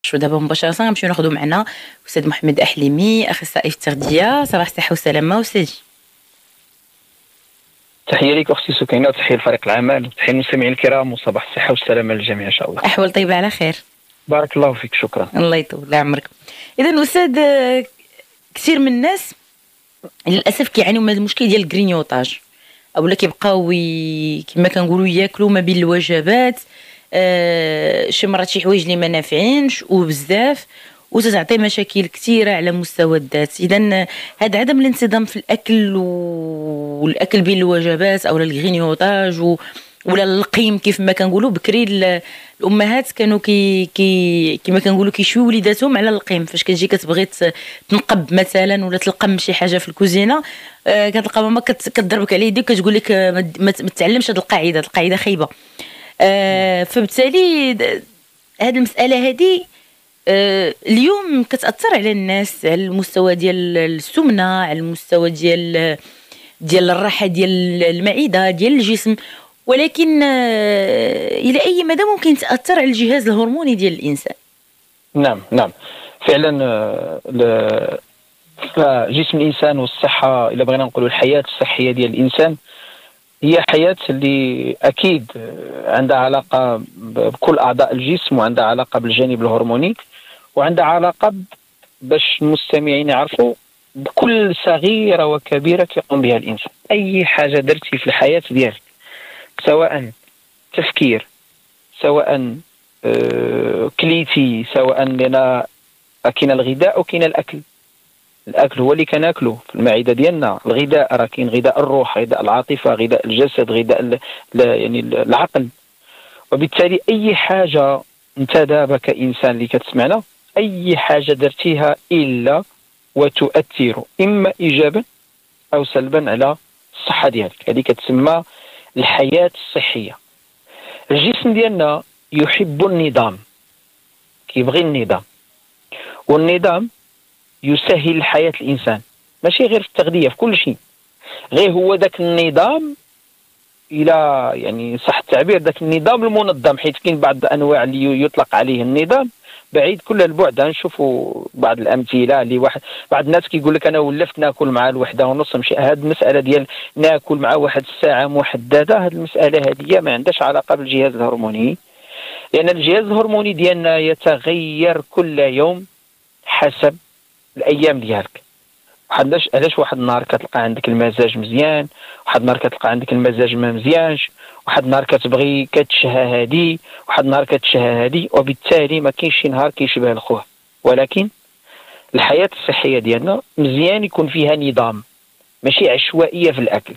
ودابا مباشرة غنمشيو ناخدو معنا أستاذ محمد أحليمي، أخصائي في التغذية. صباح الصحة والسلامة أستاذي. تحية لك أختي سكينة، وتحية لفريق العمل، وتحية للمستمعين الكرام، وصباح الصحة والسلامة للجميع إن شاء الله. أحوال طيبة على خير. بارك الله فيك، شكرا. الله يطول عمرك. إذا أستاذ، كثير من الناس للأسف كيعانيو من هذا المشكل ديال الكرينيوطاج، أولا كيبقاو كما كنقولوا ياكلوا ما بين الوجبات، شي مرات شي حوايج اللي ما نافعينش وبزاف، وتتعطي مشاكل كثيره على مستوى الذات. اذا هذا عدم الانتظام في الاكل والاكل بين الوجبات او الغرينيوطاج ولا القيم كيف ما كنقولوا بكري، الامهات كانوا كما كنقولوا كيشويو وليداتهم على القيم. فاش كتجي كتبغي تنقب مثلا ولا تلقم شي حاجه في الكوزينه، كتلقى ماما كتضربك على يديك كتقول لك ما تتعلمش هذه القاعده خايبه. فبالتالي هذه المساله هذه اليوم كتاثر على الناس على المستوى ديال السمنه، على المستوى ديال الراحه ديال المعده ديال الجسم، ولكن الى اي مدى ممكن تاثر على الجهاز الهرموني ديال الانسان؟ نعم فعلا. جسم الانسان والصحه، الا بغينا نقولوا الحياه الصحيه ديال الانسان، هي حياه اللي اكيد عندها علاقه بكل اعضاء الجسم، وعندها علاقه بالجانب الهرموني، وعندها علاقه باش المستمعين يعرفوا بكل صغيره وكبيره كيقوم بها الانسان. اي حاجه درتي في الحياه ديالك، سواء تفكير، سواء كليتي، سواء لنا كاين الغذاء وكاين الاكل. الاكل هو اللي كناكلو في المعده ديالنا، الغذاء راه كاين غذاء الروح، غذاء العاطفه، غذاء الجسد، غذاء يعني العقل. وبالتالي اي حاجه انت دابا كانسان اللي كتسمعنا، اي حاجه درتيها الا وتؤثر اما ايجابا او سلبا على الصحه ديالك، هذه كتسمى الحياه الصحيه. الجسم ديالنا يحب النظام، كيبغي النظام، والنظام يسهل حياه الانسان، ماشي غير في التغذيه، في كل شيء. غير هو ذاك النظام، الى يعني صح التعبير، ذاك النظام المنظم، حيث كاين بعض الانواع اللي يطلق عليه النظام بعيد كل البعد. نشوفوا بعض الامثله اللي بعض الناس كيقول لك انا ولفت ناكل مع الوحده ونص، مشي هذه المساله ديال ناكل مع واحد الساعه محدده، هذه المساله هذه ما عندهاش علاقه بالجهاز الهرموني، لان الجهاز الهرموني ديالنا يتغير كل يوم حسب الايام ديالك. علاش واحد النهار كتلقى عندك المزاج مزيان، واحد النهار كتلقى عندك المزاج ما مزيانش، واحد النهار كتبغي كتشهى هادي، واحد النهار كتشهى هادي، وبالتالي ما كاينش شي نهار كيشبه الخوه. ولكن الحياه الصحيه ديالنا مزيان يكون فيها نظام، ماشي عشوائيه في الاكل.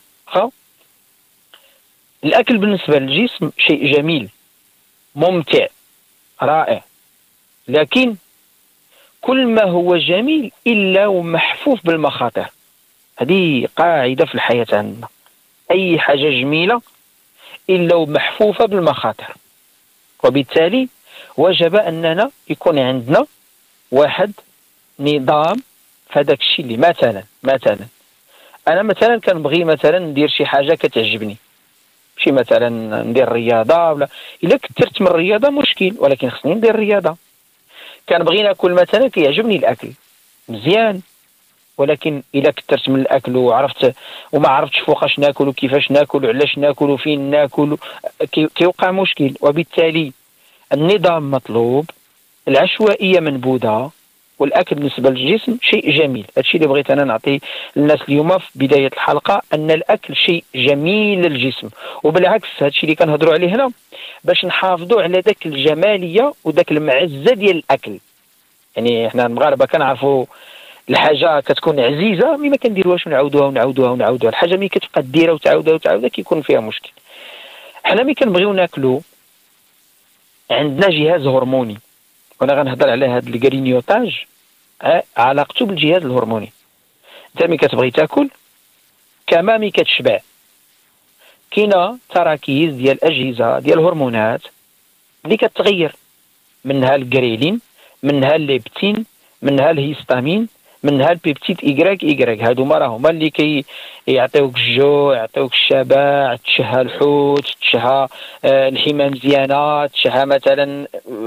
الاكل بالنسبه للجسم شيء جميل ممتع رائع، لكن كل ما هو جميل إلا ومحفوف بالمخاطر. هذه قاعدة في الحياة عندنا، أي حاجة جميلة إلا ومحفوفة بالمخاطر. وبالتالي وجب أننا يكون عندنا واحد نظام في هذاك الشيء. اللي مثلا أنا مثلا كنبغي مثلا ندير شي حاجة كتعجبني، شي مثلا ندير رياضة، ولا إلا كثرت من الرياضة مشكل، ولكن خصني ندير رياضة. كنبغي ناكل مثلا، كيعجبني الاكل مزيان، ولكن الا كثرت من الاكل وعرفت وما عرفتش فوقاش ناكل وكيفاش ناكل وعلاش ناكل وفين ناكل، كيوقع مشكل. وبالتالي النظام مطلوب، العشوائيه منبوذه، والاكل بالنسبه للجسم شيء جميل. هادشي اللي بغيت انا نعطي للناس اليوم في بدايه الحلقه، ان الاكل شيء جميل للجسم. وبالعكس هادشي اللي كنهضروا عليه هنا باش نحافظوا على ذاك الجماليه وذاك المعزه ديال الاكل. يعني احنا المغاربه كنعرفوا الحاجه كتكون عزيزه ملي ما كنديروهاش ونعاودوها. الحاجه ملي كتبقى ديرها وتعاودها كيكون فيها مشكل. حنا ملي كنبغيو ناكلوا عندنا جهاز هرموني، وانا غنهضر على هذا الكرينيوطاج، علاقته بالجهاز الهرموني. انت ملي كتبغي تاكل كما ملي كتشبع، كاينه تراكيز ديال الاجهزه ديال الهرمونات اللي كتغير، منها الجريلين، منها الليبتين، منها الهيستامين، منها البيبتيد إيكغيك هادو راهما اللي يعطيوك الجوع، يعطيوك الشبع، تشهى الحوت، تشهى الحمى مزيانه، تشهى مثلا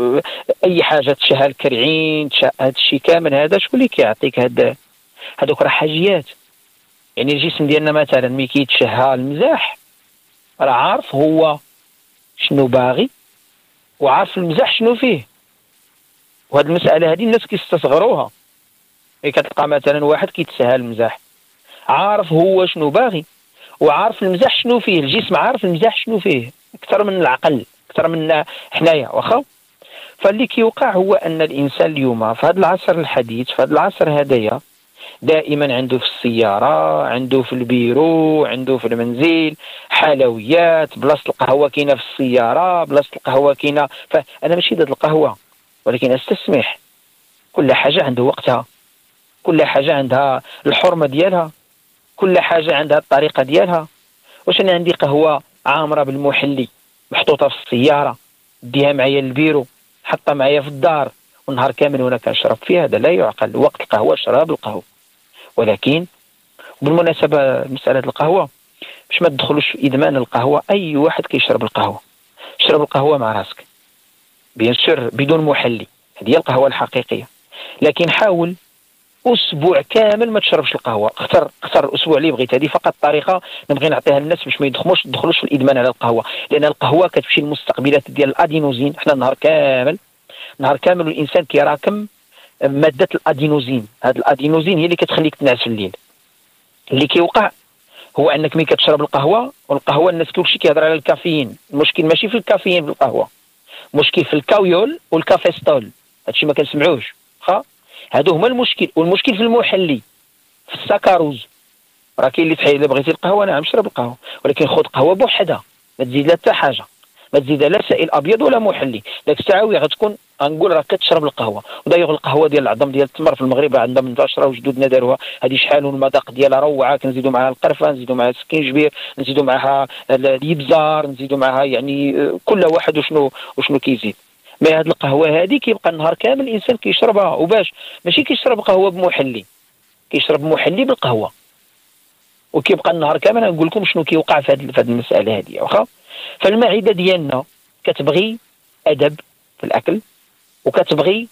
اي حاجه، تشهى الكرعين، تشهى هذا الشيء كامل. هذا شكون اللي كيعطيك هذوك راه حاجيات. يعني الجسم ديالنا مثلا ملي كيتشهى المزاح راه عارف هو شنو باغي وعارف المزاح شنو فيه. وهذه المساله هذه الناس كيستصغروها. كتلقى مثلا واحد كيتسهى المزاح، عارف هو شنو باغي وعارف المزاح شنو فيه. الجسم عارف المزاح شنو فيه اكثر من العقل، اكثر من حنايا واخا. فاللي كيوقع هو ان الانسان اليوم في هذا العصر الحديث، في هذا العصر هذايا، دائما عنده في السياره، عنده في البيرو، عنده في المنزل حلويات. بلاصه القهوه كاينه في السياره، بلاصه القهوه كاينه. فانا ماشي ضد القهوه، ولكن استسمح، كل حاجه عندها وقتها، كل حاجه عندها الحرمه ديالها، كل حاجه عندها الطريقه ديالها. واش انا عندي قهوه عامره بالمحلي محطوطه في السياره، نديها معايا للبيرو، حطها معايا في الدار والنهار كامل وانا كنشرب فيها؟ هذا لا يعقل. وقت القهوه شراب القهوه. ولكن بالمناسبه مساله القهوه، باش ما تدخلوش في ادمان القهوه، اي واحد كيشرب القهوه شرب القهوه مع راسك بيان سور بدون محلي، هذه هي القهوه الحقيقيه. لكن حاول اسبوع كامل ما تشربش القهوه، اختر الاسبوع اللي بغيت. هذه فقط طريقه نبغي نعطيها للناس باش ما يدخلوش في الادمان على القهوه، لان القهوه كتمشي للمستقبلات ديال الادينوزين. حنا نهار كامل الانسان كيراكم ماده الادينوزين. هذا الادينوزين هي اللي كتخليك تنعس في الليل. اللي كيوقع هو انك ملي كتشرب القهوه، والقهوه الناس كلشي كيهضر على الكافيين، المشكل ماشي في الكافيين في القهوه، المشكل في الكاويول والكافيستول. هادشي ما كنسمعوش واخا، هادو هما المشكل. والمشكل في المحلي، في السكروز. راه كاين اللي تحيد، الا بغيتي القهوه نعم شرب القهوه، ولكن خذ قهوه بوحدها، ما تزيد لها حتى حاجه، ما تزيد لا سائل ابيض ولا محلي. داك الساعه وي غتكون غنقول راك كتشرب القهوه. ودايوغ القهوه ديال العظم ديال التمر في المغرب عندها منتشره وجدودنا داروها، هذه شحال والمذاق ديالها روعه. كنزيدوا معها القرفه، نزيدوا معها السكينجبير، نزيدوا معها الابزار، نزيدوا معها يعني كل واحد وشنو كيزيد. ما هاد القهوه هذه كيبقى النهار كامل الانسان كيشربها. وباش ماشي كيشرب قهوه بمحلي، كيشرب محلي بالقهوه، وكيبقى النهار كامل. نقول لكم شنو كيوقع في هذه المساله هذه واخا. فالمعده ديالنا كتبغي ادب في الاكل، وكتبغي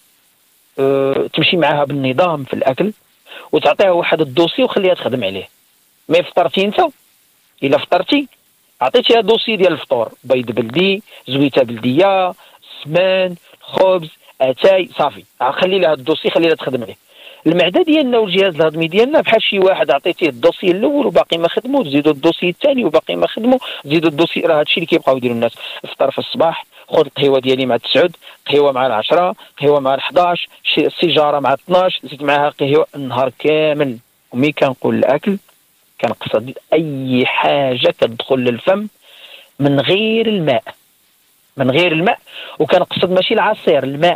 تمشي معها بالنظام في الاكل، وتعطيها واحد الدوسي وخليها تخدم عليه. ما فطرتي انت، الا فطرتي عطيتيها دوسي ديال الفطور، بيض بلدي، زويته بلديه، السمان، الخبز، اتاي، صافي. خلي لها الدوسي، خلي لها تخدم عليه. المعده ديالنا والجهاز الهضمي ديالنا بحال شي واحد عطيتيه الدوسي الاول وباقي ما خدمو، تزيدوا الدوسي الثاني وباقي ما خدمو، تزيدوا الدوسي. راه هادشي اللي كيبقاو يديروا الناس. افطر في الصباح، خذ القهوه ديالي مع 9، قهوه مع 10، قهوه مع 11، سيجاره مع 12، زيد معها قهوه النهار كامل. ومي كنقول الاكل كنقصد اي حاجه كتدخل للفم من غير الماء، من غير الماء. وكنقصد ماشي العصير، الماء.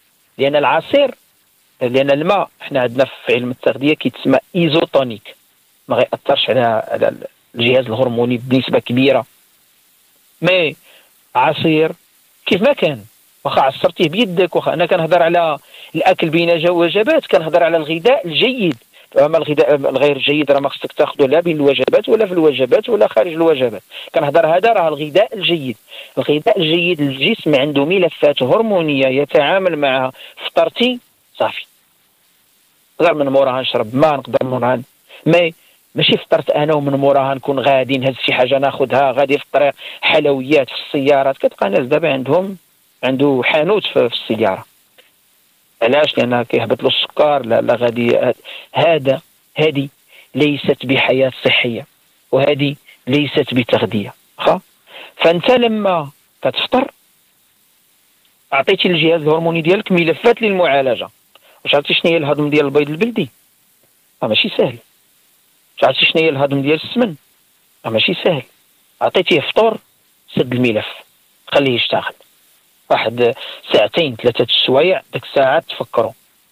لان الماء حنا عندنا في علم التغذيه كيتسمى ايزوتونيك، ما غيأثرش على الجهاز الهرموني بنسبه كبيره. مي عصير كيف ما كان، واخا عصرتيه بيدك، واخا انا كنهضر على الاكل بين وجبات، كنهضر على الغذاء الجيد. اما الغذاء الغير جيد راه ما خصك تاخذه لا بين الوجبات ولا في الوجبات ولا خارج الوجبات. كنهضر هذا راه الغذاء الجيد. الغذاء الجيد الجسم عنده ملفات هرمونيه يتعامل معها. فطرتي صافي، غير من موراها نشرب ماء، نقدر موراها ماشي فطرت انا ومن موراها نكون غادي نهز شي حاجه ناخذها غادي في الطريق. حلويات في السيارات، كتلقى ناس دابا عنده حانوت في السياره. علاش؟ لان كيهبط له السكر. لا غادي. هذه ليست بحياه صحيه، وهذه ليست بتغذيه واخا. فانت لما كتفطر اعطيتي للجهاز الهرموني ديالك ملفات للمعالجه. واش عرفتي شنو هي الهضم ديال البيض البلدي؟ ماشي سهل. واش عرفتي شنو هي الهضم ديال السمن؟ ماشي سهل. عطيتيه فطور، سد الملف، خليه يشتغل واحد 2 3 السوايع، ديك الساعات تفكروا.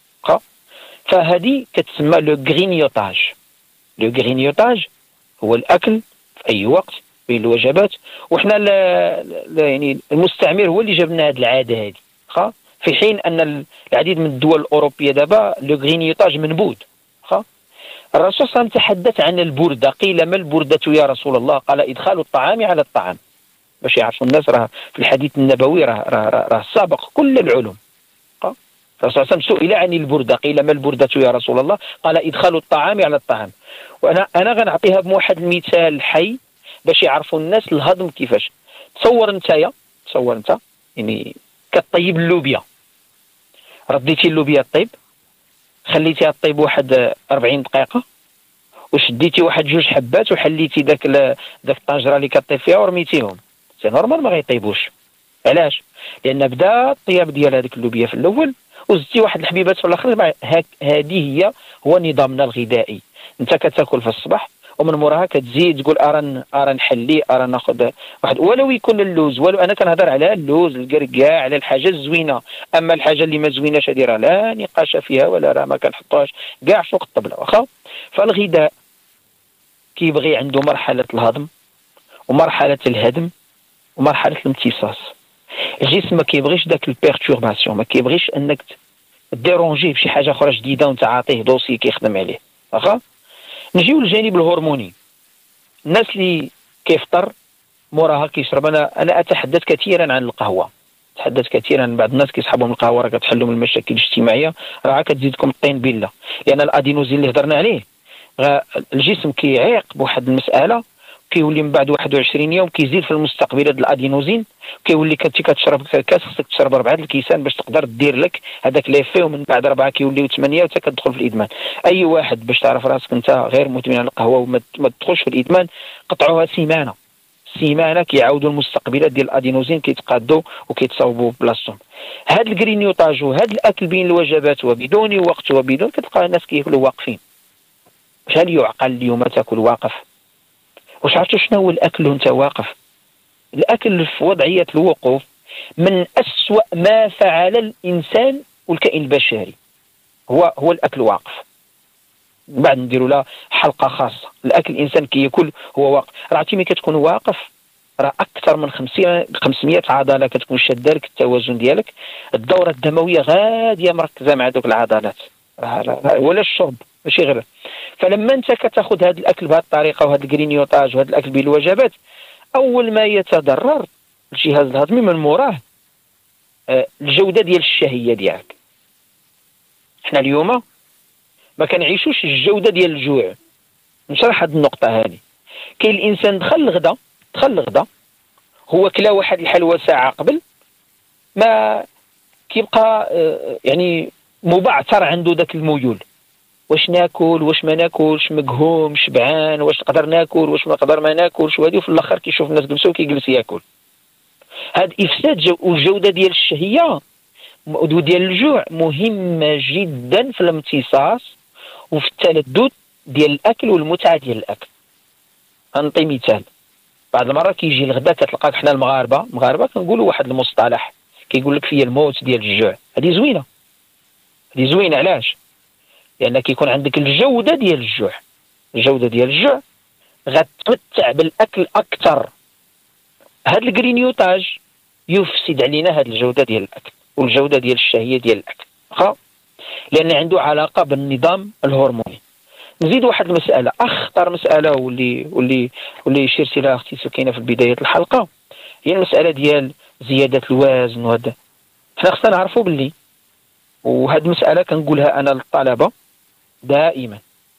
فهذه كتسمى لو غرينيوتاج. لو غرينيوتاج هو الاكل في اي وقت بين الوجبات. وحنا يعني المستعمر هو اللي جاب لنا هذه العاده هذه، في حين ان العديد من الدول الاوروبيه دابا لو غرينيوتاج منبوذ. الرسول صلى الله عليه وسلم تحدث عن البردة. قيل ما البردة يا رسول الله؟ قال إدخال الطعام على الطعام، باش يعرفوا الناس راه في الحديث النبوي راه سابق كل العلوم. الرسول صلى الله عليه وسلم سئل عن البردة، قيل ما البردة يا رسول الله؟ قال إدخال الطعام على الطعام. وأنا غنعطيها بواحد المثال حي باش يعرفوا الناس الهضم كيفاش. تصور انت يعني كطيب اللوبيا، رديتي اللوبيا طيب، خليتيها طيب واحد 40 دقيقة، وشديتي واحد 2 حبات وحليتي داك الطنجرة اللي كطيب فيها ورميتيهم، سي نورمال ما غيطيبوش. علاش؟ لأن بدا الطياب ديال هذيك اللوبيا في الأول وزدتي واحد الحبيبات في الآخر. هذه هو نظامنا الغذائي. انت كتاكل في الصباح ومن موراها كتزيد تقول ارى نحلي، ارى ناخذ واحد ولو يكون اللوز، ولو انا كنهضر على اللوز الكركاع، على الحاجه الزوينه. اما الحاجه اللي ما زويناش هذه راه لا نقاش فيها ولا راه ما كنحطوهاش كاع فوق الطبله واخا. فالغذاء كيبغي عنده مرحله الهضم ومرحله الهدم ومرحله الامتصاص. الجسم ما كيبغيش داك البيرتورباسيون، ما كيبغيش انك ديرونجيه بشي حاجه اخرى جديده وانت عاطيه دوسي كيخدم عليه واخا. نجيو للجانب الهرموني. الناس اللي كيفطر موراها كيشرب، انا اتحدث كثيرا عن القهوه، اتحدث كثيرا عن بعض الناس كيسحبوا القهوه راه كتحلهم المشاكل الاجتماعيه، راه كتزيدكم الطين بله. لان الادينوزين اللي هضرنا عليه الجسم كيعيق بواحد المساله، كيولي من بعد 21 يوم كيزيد في المستقبل هذا الادينوزين، كيولي كنتي كتشرب كاس خصك تشرب 4 الكيسان باش تقدر دير لك هذاك ليفي، ومن بعد 4 كيوليو 8 وحتى كتدخل في الادمان. اي واحد باش تعرف راسك انت غير مدمن على القهوه وما تدخلش في الادمان، قطعوها سيمانه كيعاودوا المستقبلات ديال الادينوزين كيتقادوا وكيتصاوبوا بلاصتهم. هذا الكرينيوطاج وهذا الاكل بين الوجبات وبدون وقت وبدون، كتلقى الناس كياكلوا واقفين. شحال يعقل اليوم تاكل واقف؟ واش عرفتوا شنو هو الاكل وانت واقف؟ الاكل في وضعيه الوقوف من أسوأ ما فعل الانسان والكائن البشري هو الاكل واقف. بعد نديروا له حلقه خاصه. الاكل الانسان كياكل هو واقف. راه ملي كتكون واقف راه اكثر من 500 عضله كتكون شاده لك التوازن ديالك، الدوره الدمويه غاديه مركزه مع دوك العضلات، ولا الشرب ماشي غير. فلما انت كتاخذ هذا الاكل بهذه الطريقه وهذا الكرينيوطاج وهذا الاكل بالوجبات، اول ما يتضرر الجهاز الهضمي من موراه الجوده ديال الشهيه ديالك. حنا اليوم ما كنعيشوش الجوده ديال الجوع. نشرح هذه النقطه هذه. كاين الانسان دخل الغدا هو كلا واحد الحلوى ساعه قبل، ما كيبقى يعني مبعثر عنده ذاك الميول، واش ناكل واش ما ناكلش، مقهوم شبعان، واش نقدر ناكل واش ما نقدر ما ناكلش، وهذه وفي الاخر كيشوف الناس جلسوا وكيجلس ياكل. هذا افساد والجوده ديال الشهيه وديال الجوع مهمه جدا في الامتصاص وفي التلذذ ديال الاكل والمتعه ديال الاكل. غنعطي مثال. بعض المرات كيجي الغداء كتلقاك حنا المغاربه كنقولوا واحد المصطلح كيقول لك فيا الموت ديال الجوع. هذه زوينه. علاش؟ لان كيكون عندك الجوده ديال الجوع غتمتع بالاكل اكثر. هذا الكرينيوطاج يفسد علينا هذه الجوده ديال الاكل والجوده ديال الشهيه ديال الاكل، لان عنده علاقه بالنظام الهرموني. نزيد واحد المساله، اخطر مساله واللي شرتي لها اختي سكينه في بدايه الحلقه، هي المساله ديال زياده الوزن. وهذا حنا خصنا نعرفوا باللي، وهذه المساله كنقولها انا للطلبه دائما،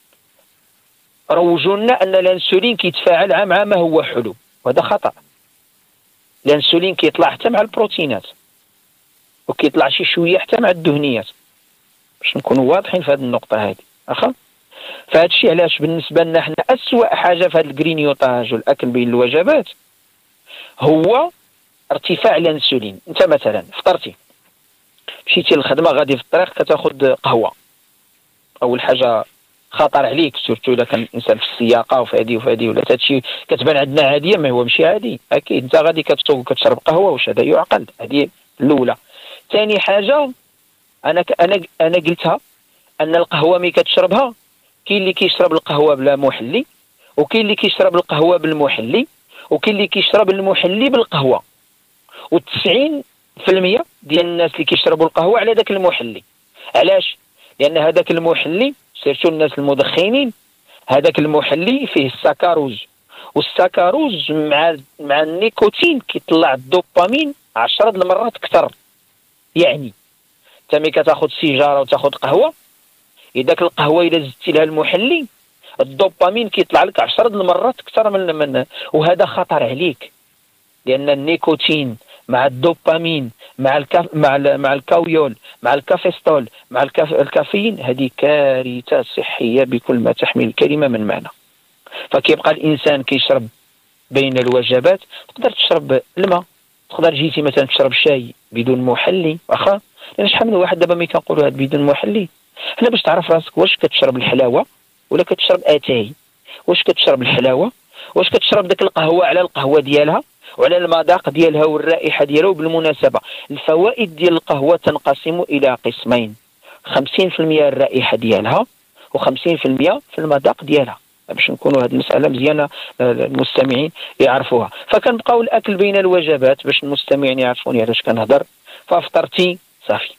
روجوا لنا ان الانسولين كيتفاعل مع ما هو حلو، وهذا خطا. الانسولين كيطلع حتى مع البروتينات وكيطلع شي شويه حتى مع الدهنيات، باش نكونوا واضحين في هذه النقطه هذه اخا. فهذا الشيء علاش بالنسبه لنا حنا اسوأ حاجه في هذا الكرينيوطاج والاكل بين الوجبات هو ارتفاع الانسولين. انت مثلا فطرتي مشيتي للخدمه، غادي في الطريق كتاخذ قهوه، اول حاجه خطر عليك سورتو الا كان الانسان في السياقه وفي هذه ولا هذا الشيء كتبان عندنا عاديه، ما هو ماشي عادي. اكيد انت غادي كتسوق وكتشرب قهوه، واش هذا يعقل؟ هذه الاولى. ثاني حاجه انا قلتها ان القهوه ملي كتشربها، كاين اللي كيشرب القهوه بلا محلي، وكاين اللي كيشرب القهوه بالمحلي، وكاين اللي كيشرب المحلي بالقهوه. و90% ديال الناس اللي كيشربوا القهوه على ذاك المحلي. علاش؟ لان هذاك المحلي سيرتو الناس المدخنين هذاك المحلي فيه السكروز، والسكروز مع النيكوتين كيطلع الدوبامين 10 المرات اكثر. يعني انت ملي كتاخذ سيجاره وتاخذ قهوه، اذا القهوه الا زدتي لها المحلي الدوبامين كيطلع لك 10 المرات اكثر من وهذا خطر عليك، لان النيكوتين مع الدوبامين مع الكاويول مع الكافيستول مع الكافيين، هذه كارثه صحيه بكل ما تحمل الكلمه من معنى. فكيبقى الانسان كيشرب بين الوجبات. تقدر تشرب الماء، تقدر جيتي مثلا تشرب شاي بدون محلي، واخا لان شحال من واحد دابا ملي كنقولوا هذا بدون محلي، حنا باش تعرف راسك واش كتشرب الحلاوه ولا كتشرب اتاي. واش كتشرب الحلاوه، واش كتشرب داك القهوه على القهوه ديالها وعلى المذاق ديالها والرائحه ديالها. وبالمناسبه الفوائد ديال القهوه تنقسم الى قسمين، 50% الرائحه ديالها و50% في المذاق ديالها، باش نكونوا هذه المساله مزيانه المستمعين يعرفوها. فكنبقاو الاكل بين الوجبات باش المستمعين يعرفوني علاش كنهضر. فافطرتي صافي،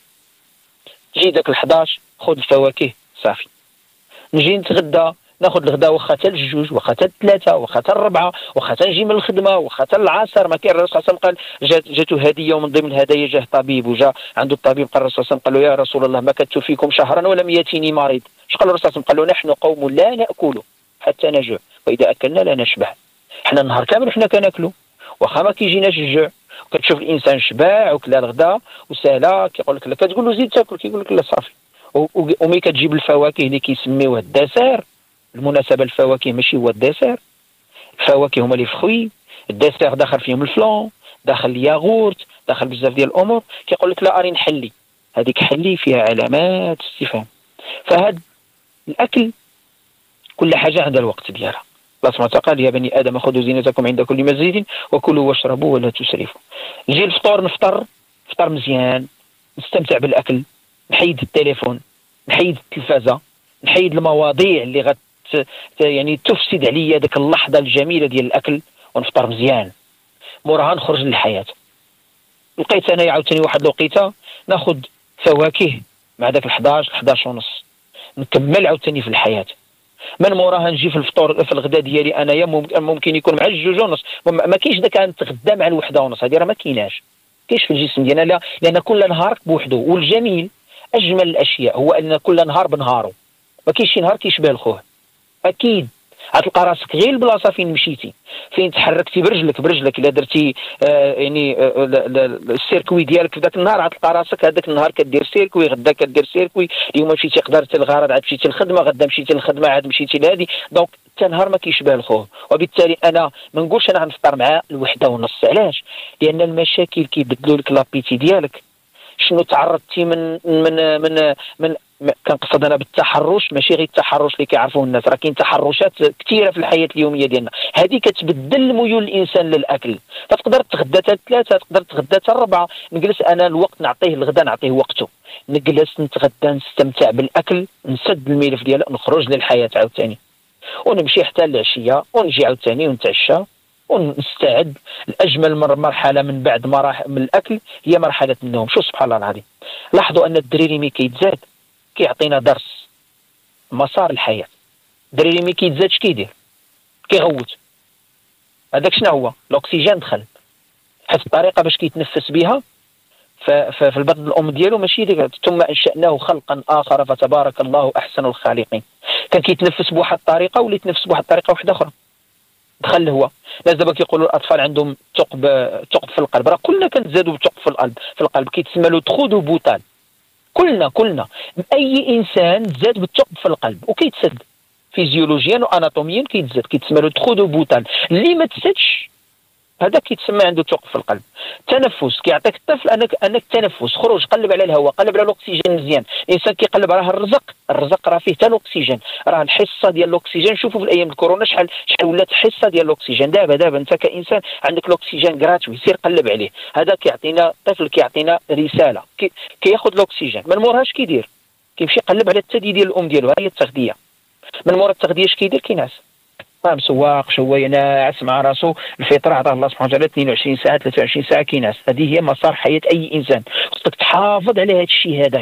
تجي داك ال11 خذ الفواكه صافي، نجي نتغدى ناخذ الغداء واخا حتى الجوج واخا حتى الثلاثه واخا حتى الربعه واخا حتى نجي من الخدمه واخا حتى العصر. ما كاين. الرسول صلى الله عليه وسلم قال جاتو هديه، ومن ضمن الهدايا جاه طبيب وجا عنده الطبيب، قال الرسول صلى الله عليه وسلم قال له يا رسول الله ما كنت فيكم شهرا ولم ياتيني مريض. اش قال الرسول صلى الله عليه وسلم؟ قال له نحن قوم لا ناكل حتى نجوع واذا اكلنا لا نشبع. حنا النهار كامل حنا كناكلوا واخا ما كيجيناش الجوع. كتشوف الانسان شباع وكلا الغداء وسالا كيقول لك لا، كتقول له زيد تاكل كيقول لك لا صافي. وملي كتجيب الفواكه اللي كيسميوها الدسر، بالمناسبه الفواكه ماشي هو الدسر، الفواكه هما لي فخوي. الدسر داخل فيهم الفلون، داخل الياغورت، داخل بزاف ديال الامور. كيقول لك لا اري نحلي، هذيك حلي فيها علامات استفهام. فهاد الاكل كل حاجه عندها الوقت ديالها. الله سبحانه وتعالى قال يا بني ادم خذوا زينتكم عند كل مسجد وكلوا واشربوا ولا تسرفوا. نجي الفطور نفطر فطر مزيان، نستمتع بالاكل، نحيد التليفون، نحيد التلفازه، نحيد المواضيع اللي يعني تفسد عليا ديك اللحظه الجميله ديال الاكل، ونفطر مزيان. موراها نخرج للحياه. لقيت انا عاوتاني واحد الوقيته ناخذ فواكه مع داك 11 ونص، نكمل عاوتاني في الحياه. من موراها نجي في الفطور في الغداء ديالي انايا ممكن يكون مع 2:30. ما كاينش داك نتغدى مع 1:30، هذه راه ما كايناش في الجسم ديالنا. لان كل نهار بوحده. والجميل اجمل الاشياء هو ان كل نهار بنهاره، ما كاينش شي نهار كيشبه الاخر. اكيد غتلقى راسك غير البلاصه فين مشيتي، فين تحركتي برجلك الا درتي السيركوي ديالك في ذاك النهار، غتلقى راسك هذاك النهار كدير سيركوي، غدا كدير سيركوي. اليوم مشيتي قدرتي الغرض، عاد مشيتي للخدمه، غدا مشيتي للخدمه، عاد مشيتي لهذه. دونك حتى نهار ما كيشبه الخوه. وبالتالي انا ما نقولش انا غنفطر مع 1:30. علاش؟ لان المشاكل كيبدلوا لك لابيتي ديالك. شنو تعرضتي من كنقصد انا بالتحرش، ماشي غير التحرش اللي كيعرفوه الناس، راه كاين تحرشات كثيره في الحياه اليوميه ديالنا، هذه كتبدل ميول الانسان للاكل. فتقدر تغدى حتى 3، تقدر تغدى حتى 4. نجلس انا الوقت نعطيه الغداء، نعطيه وقته، نجلس نتغدى، نستمتع بالاكل، نسد الملف ديالو، نخرج للحياه عاوتاني، ونمشي حتى العشيه، ونجي عاوتاني ونتعشى ونستعد. الاجمل مرحله من بعد من الاكل هي مرحله النوم. شو سبحان الله العظيم، لاحظوا ان الدريري ملي كيتزاد كيعطينا درس مسار الحياه. الدريري ملي كيتزاد اش كيدير؟ كيغوت. هذاك شنو هو؟ الاكسجين دخل، حيت الطريقه باش كيتنفس بها في البطن الام ديالو ماشي ديك. ثم انشاناه خلقا اخر فتبارك الله احسن الخالقين. كان كيتنفس بواحد الطريقه ولي يتنفس بواحد الطريقه واحده اخرى، دخل الهواء. الناس دابا كيقولوا الاطفال عندهم ثقب في القلب، راه كلنا كنتزادوا بثقب في القلب كيتسمى له تخو دو بوتال. كلنا اي انسان زاد بالثقب في القلب وكيتسد فيزيولوجيا واناتوميا، كيتسمى له تخو دو بوتال. اللي ما تسدش هذا كيتسمى عنده ثقب في القلب. تنفس كيعطيك الطفل انك تنفس، خروج، قلب على الهواء، قلب على الاكسجين مزيان. الانسان كيقلب راه الرزق راه فيه حتى الاكسجين، راه الحصه ديال الاكسجين. شوفوا في الايام الكورونا شحال ولات الحصه ديال الاكسجين. دابا انت كانسان عندك الاكسجين غراتوي، سير قلب عليه. هذا كيعطينا الطفل، كيعطينا رساله، كياخذ الاكسجين. من موراها اش كيدير؟ كيمشي يقلب على الثدي ديال الام ديالو، ها هي التغذيه. من مورا التغذيه اش كيدير؟ كينعس، مسواق شويه ناعس مع راسو. الفطره عطاه الله سبحانه وتعالى 22 ساعه 23 ساعه كينعس. هذه هي مسار حياه اي انسان. خصك تحافظ على هذا الشيء هذايا.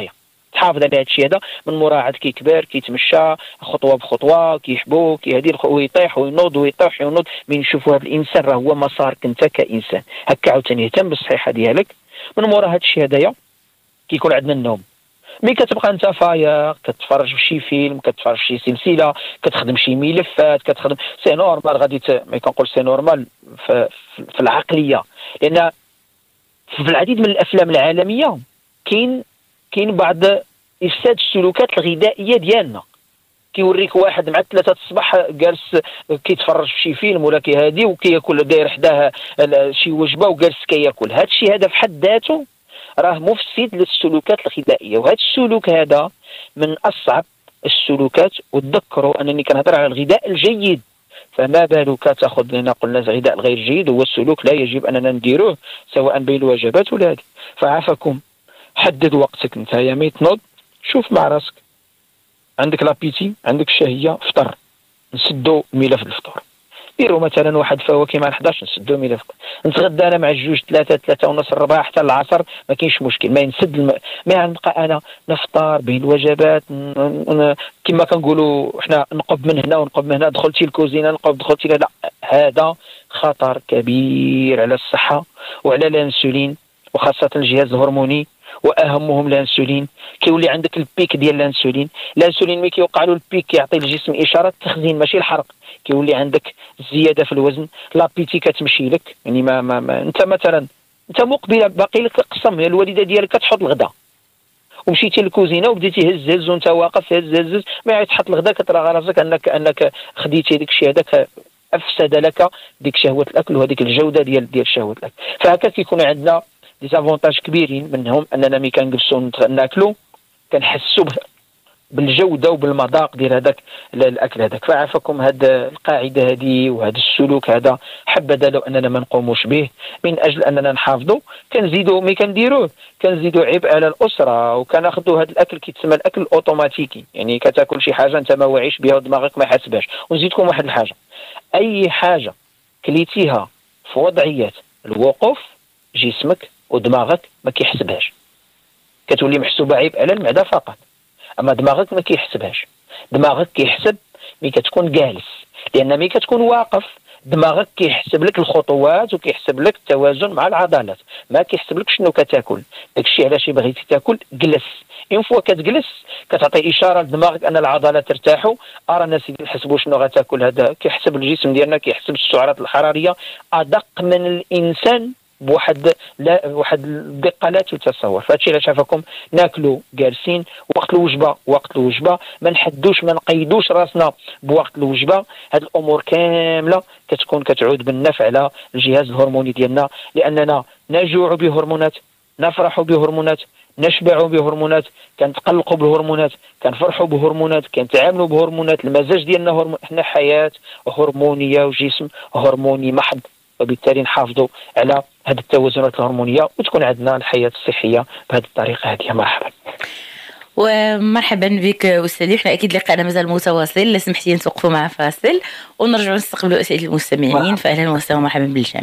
تحافظ على هذا الشيء هذا من مراعاه كي كبر كيتمشى خطوه بخطوه كيحبو كيهدي ويطيح وينوض ويطيح وينوض من نشوفوا هذا الانسان راه هو مسارك انت كانسان هكا عاوتاني اهتم بالصحه ديالك. من مورا هذا الشيء هذايا كيكون عندنا النوم. ملي كتبقى انت فايق كتفرج في شي فيلم كتفرج في شي سلسله كتخدم شي ملفات كتخدم سي نورمال غادي ملي كنقول سي نورمال في العقليه، لان في العديد من الافلام العالميه كاين بعض افساد السلوكات الغذائيه ديالنا. كيوريك واحد مع 3 الصباح جالس كيتفرج في شي فيلم ولا كيهادي وكياكل داير حداه شي وجبه وجالس كياكل. هذا الشيء هذا في حد ذاته راه مفسد للسلوكات الغذائيه، وهذا السلوك هذا من اصعب السلوكات. وتذكروا انني كنهضر على الغذاء الجيد، فما بالك تاخذ لنا قلنا الغذاء الغير جيد هو السلوك لا يجب اننا نديروه سواء بين الوجبات ولا هذه. فعافاكم حدد وقتك انت يا مي تنوض شوف مع راسك عندك لابيتي عندك الشهيه فطر نسدو ملف الفطور ديروا مثلا واحد فواكه مع 11 نسدو ملف نتغدى انا مع الجوج 3 ونص 4 حتى العصر ما كاينش مشكل ما ينسد ما نبقى انا نفطر بين الوجبات كما كنقولوا حنا نقب من هنا ونقب من هنا دخلتي الكوزينه نقب دخلتي لا هذا خطر كبير على الصحه وعلى الانسولين وخاصه الجهاز الهرموني واهمهم الانسولين. كيولي عندك البيك ديال الانسولين ملي كيوقع له البيك كيعطي الجسم اشاره تخزين ماشي الحرق. كيولي عندك زياده في الوزن لابيتي كتمشي لك يعني ما انت مثلا انت مقبله باقي لك قسم الوالده ديالك كتحط الغداء ومشيتي للكوزينه وبديتي هز وانت واقف هز ما تحط الغداء كترى راسك انك خديتي ديك الشيء هذاك افسد لك ديك شهوه الاكل وهذيك الجوده ديال شهوه الاكل. فهكا كيكون عندنا ديزافونتاج كبيرين منهم اننا ملي كنجلسوا ناكلوا كنحسوا بالجوده وبالمذاق ديال هذاك الاكل هذاك. فعافاكم هذه القاعده هذه وهذا السلوك هذا حبذا لو اننا ما نقوموش به من اجل اننا نحافظوا. كنزيدوا ملي كنديروه كنزيدوا عبء على الاسره وكناخذوا هذا الاكل كيتسمى الاكل الاوتوماتيكي، يعني كتاكل شي حاجه انت ما واعيش بها ودماغك ما حاسبهاش. ونزيدكم واحد الحاجه، اي حاجه كليتيها في وضعيات الوقوف جسمك ودماغك ما كيحسبهاش، كتولي محسوبه عيب على المعده فقط، اما دماغك ما كيحسبهاش. دماغك كيحسب ملي كتكون جالس، لان ملي كتكون واقف دماغك كيحسب لك الخطوات وكيحسب لك التوازن مع العضلات، ما كيحسب لك شنو كتاكل. داكشي علاش بغيتي تاكل جلس، اون فوا كتجلس كتعطي اشاره لدماغك ان العضلات ارتاحوا. رانا سيدي نحسبوا شنو غتاكل. هذا كيحسب الجسم ديالنا كيحسب السعرات الحراريه ادق من الانسان بواحد الدقه لا تتصور. فهادشي علاش عافاكم ناكلوا جالسين وقت الوجبه ما نحدوش ما نقيدوش راسنا بوقت الوجبه. هاد الامور كامله كتكون كتعود بالنفع على الجهاز الهرموني ديالنا، لاننا نجوع بهرمونات نفرح بهرمونات نشبع بهرمونات كنتقلقوا بهرمونات كنفرحوا بهرمونات كنتعاملوا بهرمونات. المزاج ديالنا احنا حياه هرمونيه وجسم هرموني محض، وبالتالي نحافظوا على هذه التوازنات الهرمونيه وتكون عندنا الحياه الصحيه بهذه الطريقه هذه. مرحبا ومرحبا بك استاذي. احنا اكيد لقاءنا مازال متواصل، لا سمحتي نتوقفوا مع فاصل ونرجعوا نستقبلوا اسئله المستمعين. فاهلا وسهلا ومرحبا بالجميع.